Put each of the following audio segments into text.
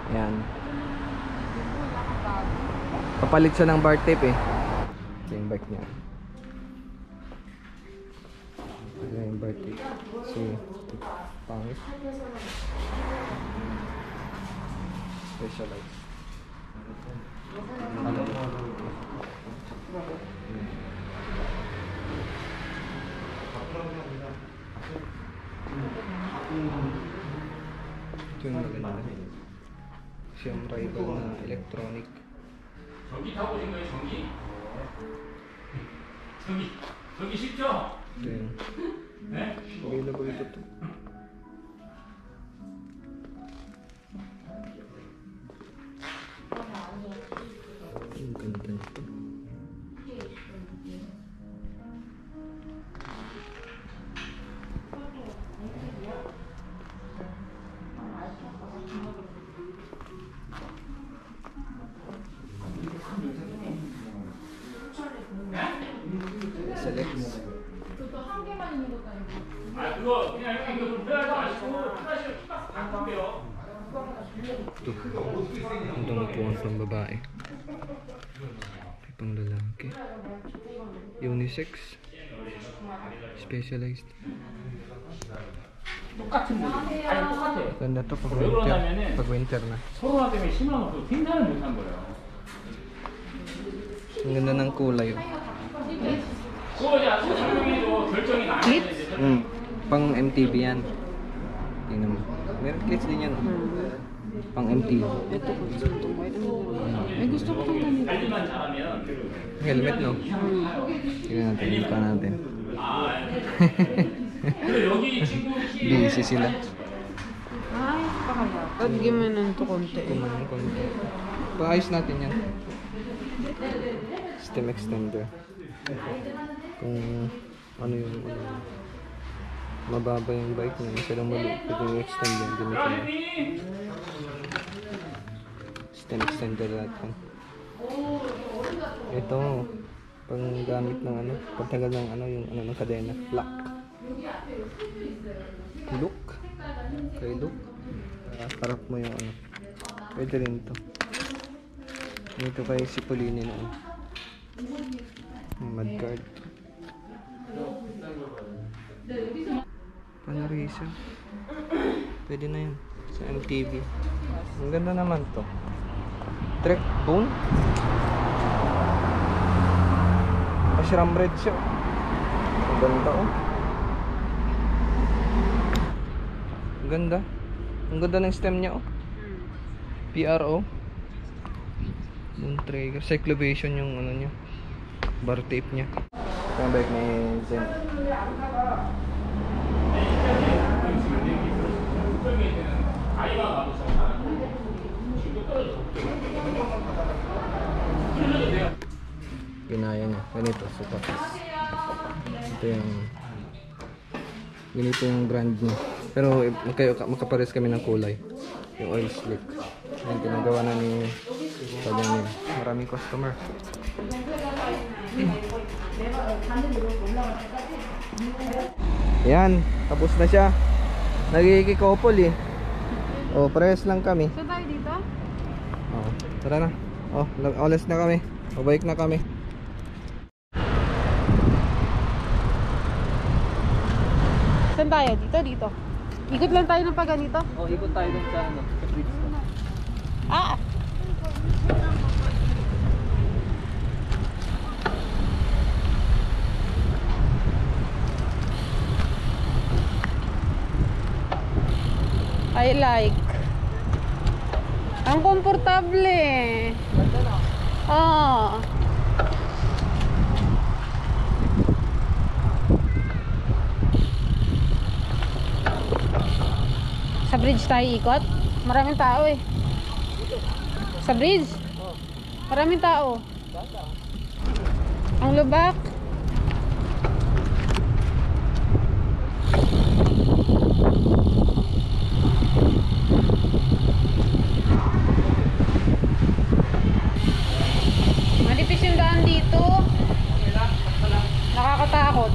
Ayan. Papalit siya ng bar tape eh. Ito yung bike niya. Ito yung bar tape. So, pangit. Specialized. Ito yung maganda. Siyang rival na electronic. 전기 타고 오신 거예요, 전기? 전기 쉽죠? 네. 네? available ito to. Ang ganda nito. Select. 아, 그거 그냥 형님 이거 좀 편하지 마시고 편하시면 키박스 다 컴게요. Ito. Ang upuan pang babae. May pang lalaki. Unisex. Specialized. 똑같은 거. 아니 똑같아요. Ganda to pag 왜 winter. 그러냐면은 Pag winter na. 코로나 때문에 심어놓고 생산을 못한 거예요. Ang ganda ng kulay. 그거 이제 아까 설명해줘. 결정이 나면 이제 Pang MTV yan. Tingnan mo. Meron kids din yan. Pang MTV. Ito gusto ko. May gusto ko itong ganito. 관리만 잘하면 Helmet no? Tingnan natin. Tingnan natin. 그래 여기 친구 키 Busy sila. Ay, pakala. Paggiman nun to konti. Konti. Paayos natin yan. Stem extender. Kung ano yung mababa yung bike niya, masyadong maliit, pwede yung extend yan, gamitin mo. Stem extender natin. Ito, pang gamit ng ano, pagtagal ng ano, yung ano ng kadena, lock. Look. Kay look. Parap mo yung ano. Pwede rin to. Ito kay Cipollini noon. May mudguard. Panarisa. Pwede na yun. Sa MTV. Ang ganda naman to. Trek bone. Ashram red siya. Ang ganda oh. Ang ganda. Ang ganda ng stem niya oh. PRO. Moon trigger. Cyclovation yung ano niya. Bar tape niya. Ito ang bike ni Dzen. Ginaya niya. Ganito. Supacaz. Ito yung ganito yung brand niya. Pero makapares kami ng kulay. Yung oil slick. Yung ginagawa na ni Dzen. Maraming customer. Yan, tapos na siya. Nagkikikopol eh. Oh, parehas lang kami. So tayo dito? Oh, tara na. Oh, olas na kami. Pabalik na kami. Saan tayo? Dito, dito. Ikot lang tayo ng pag ganito. Oh, ikot tayo dun sa ano, sa bridge ko. Ah! I like. Ang komportable. Ah. Sa bridge tayo ikot. Maraming tao eh. Sa bridge? Maraming tao. Ang lubak. Manipis yung daan dito. Nakakatakot.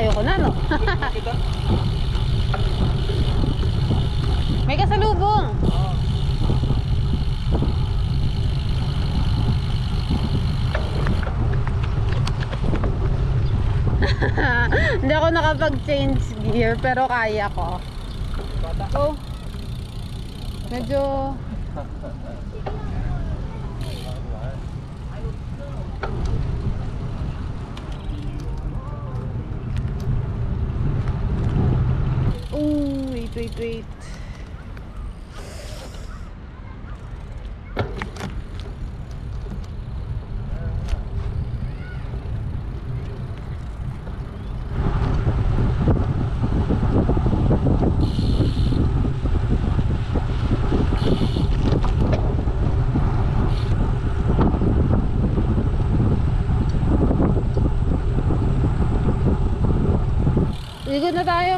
ayoko na, no? Kita? May kasalubong. Hindi ako nakapag-change gear pero kaya ko. Oh. Medyo wait. Ikot na tayo.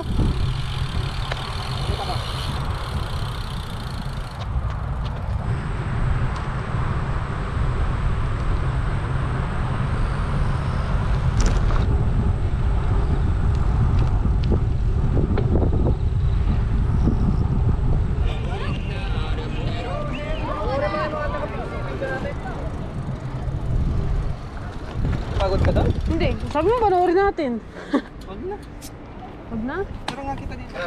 Pagod ka doon? Hindi, sabi mo panoorin natin. Huwag na. Wag na. Tara nga kita dito.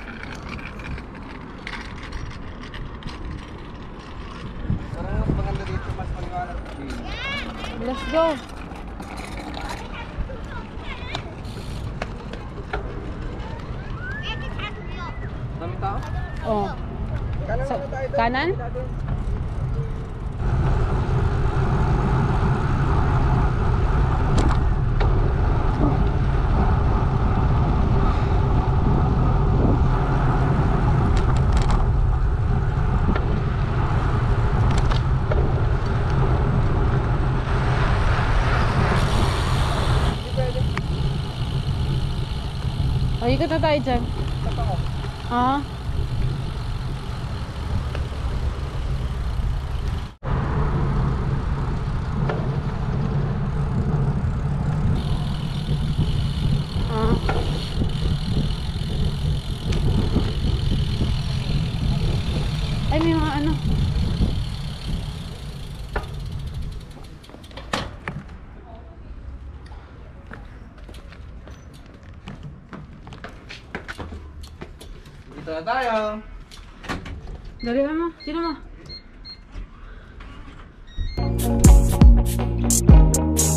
Tara nga, maganda dito. Mas maliwanag. Let's go. Dami tao? Oh. Kanan So, muna tayo doon. kanan? O, ikot na tayo dyan. Ah. Ay, may mga ano. Dito na tayo. Dali mo. Sino mo?